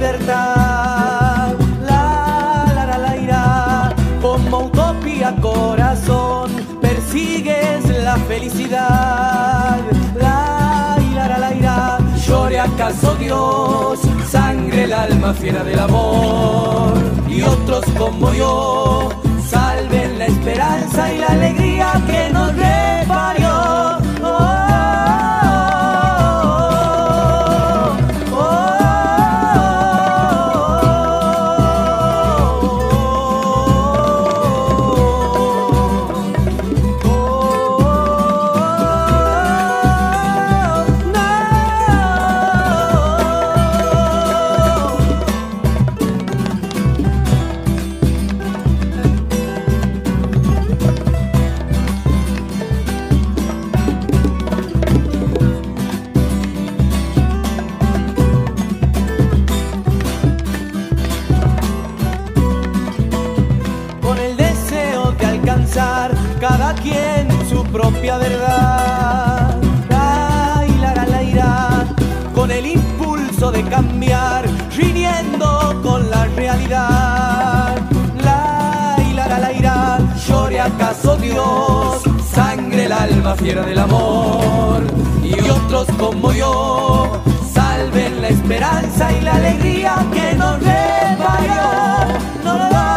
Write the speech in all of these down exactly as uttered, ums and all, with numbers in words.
libertad. La, la, la, la, ira, como utopía corazón, persigues la felicidad. La, ira, la, la, ira, llore acaso Dios, sangre el alma fiera del amor. Y otros como yo, salven la esperanza y la alegría que nos reparió. Oh, cada quien su propia verdad. Ay, la, la, la, ira, con el impulso de cambiar, riñendo con la realidad. La, la, la, la, ira, llore acaso Dios, sangre el alma fiera del amor. Y otros como yo, salven la esperanza y la alegría que nos reparió. No, no, no.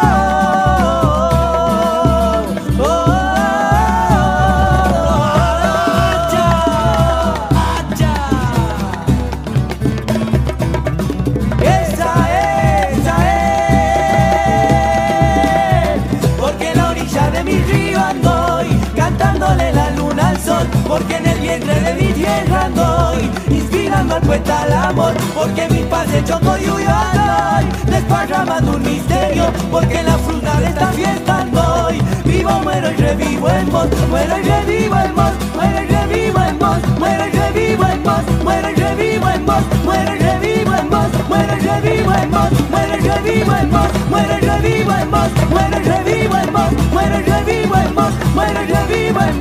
Porque en el vientre de mi tierra ando, inspirando al poeta al amor. Porque mi paz de Chocoyuyo ando, desparramando un misterio. Porque en la fruta de esta fiesta ando, vivo, muero y revivo en vos. Muero y revivo en vos, muero y revivo en vos. Muero y revivo en vos, muero y revivo en vos. Muero y revivo en vos, muero y revivo en vos. Muero y revivo en vos, muero y revivo en vos. Muero y revivo en vos, muero y revivo en vos. Muero y revivo en vos.